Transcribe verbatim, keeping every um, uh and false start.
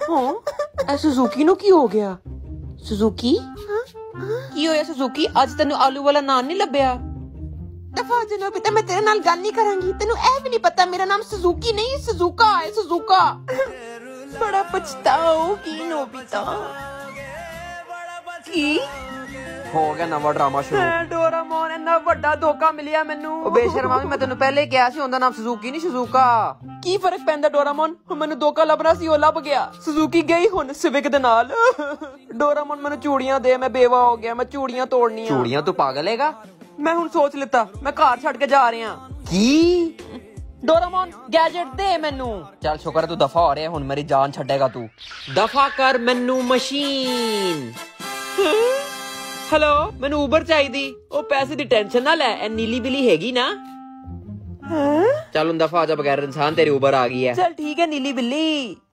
ਹਾਂ ਐ ਸੁਜ਼ੂਕੀ ਨੂੰ ਕੀ ਹੋ ਗਿਆ? ਸੁਜ਼ੂਕੀ ਕੀ ਹੋਇਆ? ਸੁਜ਼ੂਕੀ ਅੱਜ ਤੈਨੂੰ ਆਲੂ ਵਾਲਾ ਨਾਨ ਨਹੀਂ ਲੱਭਿਆ? ਦਫਾ ਜਨਾਬ, ਤੇ ਮੈਂ ਤੇਰੇ ਨਾਲ ਗੱਲ ਨਹੀਂ ਕਰਾਂਗੀ। ਤੈਨੂੰ ਇਹ ਵੀ ਨਹੀਂ ਪਤਾ ਮੇਰਾ ਨਾਮ ਸੁਜ਼ੂਕੀ ਨਹੀਂ ਸੁਜ਼ੂਕਾ ਹੈ। ਸੁਜ਼ੂਕਾ ਬੜਾ ਪਛਤਾਓਗੀ ਨੋਬਿਤਾ। ਕੀ ਹੋ ਗਿਆ? ਨਵਾਂ ਡਰਾਮਾ ਸ਼ੁਰੂ। ਡੋਰਾਮੋਨ ਇੰਨਾ ਵੱਡਾ ਧੋਖਾ ਮਿਲਿਆ ਮੈਨੂੰ। ਉਹ ਬੇਸ਼ਰਮਾ, ਮੈਂ ਤੈਨੂੰ ਪਹਿਲੇ ਹੀ ਕਿਹਾ ਸੀ ਉਹਦਾ ਨਾਮ ਸੁਜ਼ੂਕੀ ਨਹੀਂ ਸੁਜ਼ੂਕਾ। ਕੀ ਫਰਕ ਪੈਂਦਾ ਡੋਰਾਮੋਨ? ਮੈਨੂੰ ਧੋਖਾ ਲੱਭਣਾ ਸੀ, ਉਹ ਲੱਭ ਗਿਆ। ਸੁਜ਼ੂਕੀ ਗਈ ਹੁਣ ਸਿਵਿਕ ਦੇ ਨਾਲ। ਡੋਰਾਮੋਨ ਮੈਨੂੰ ਚੂੜੀਆਂ ਦੇ, ਮੈਂ ਬੇਵਾ ਹੋ ਗਿਆ, ਮੈਂ ਚੂੜੀਆਂ ਤੋੜਨੀਆਂ। ਚੂੜੀਆਂ? ਤੂੰ ਪਾਗਲ ਹੈਗਾ? ਮੈਂ ਹੁਣ ਸੋਚ ਲਿੱਤਾ, ਮੈਂ ਘਰ ਛੱਡ ਕੇ ਜਾ ਰਿਹਾ। ਕੀ? ਡੋਰਾਮੋਨ ਗੈਜਟ ਦੇ ਮੈਨੂੰ। ਚੱਲ ਸ਼ੁਕਰ ਤੂੰ ਦਫਾ ਹੋ ਰਿਹਾ, ਹੁਣ ਮੇਰੀ ਜਾਨ ਛੱਡੇਗਾ ਤੂੰ। ਦਫਾ ਕਰ ਮੈਨੂੰ ਮਸ਼ੀਨ। ਹੈਲੋ, ਮੈਨੂੰ ਉਬਰ ਚਾਹੀਦੀ। ਉਹ ਪੈਸੇ ਦੀ ਟੈਨਸ਼ਨ ਨਾ ਲੈ, ਇਹ ਨੀਲੀ ਬਿਲੀ ਹੈਗੀ ਨਾ। ਚੱਲ ਹੁਣ ਦਫਾ ਹੋ ਜਾ, ਬਗੈਰ ਇਨਸਾਨ ਤੇਰੀ ਉਬਰ ਆ ਗਈ ਹੈ। ਚੱਲ ਠੀਕ ਹੈ ਨੀਲੀ ਬਿੱਲੀ।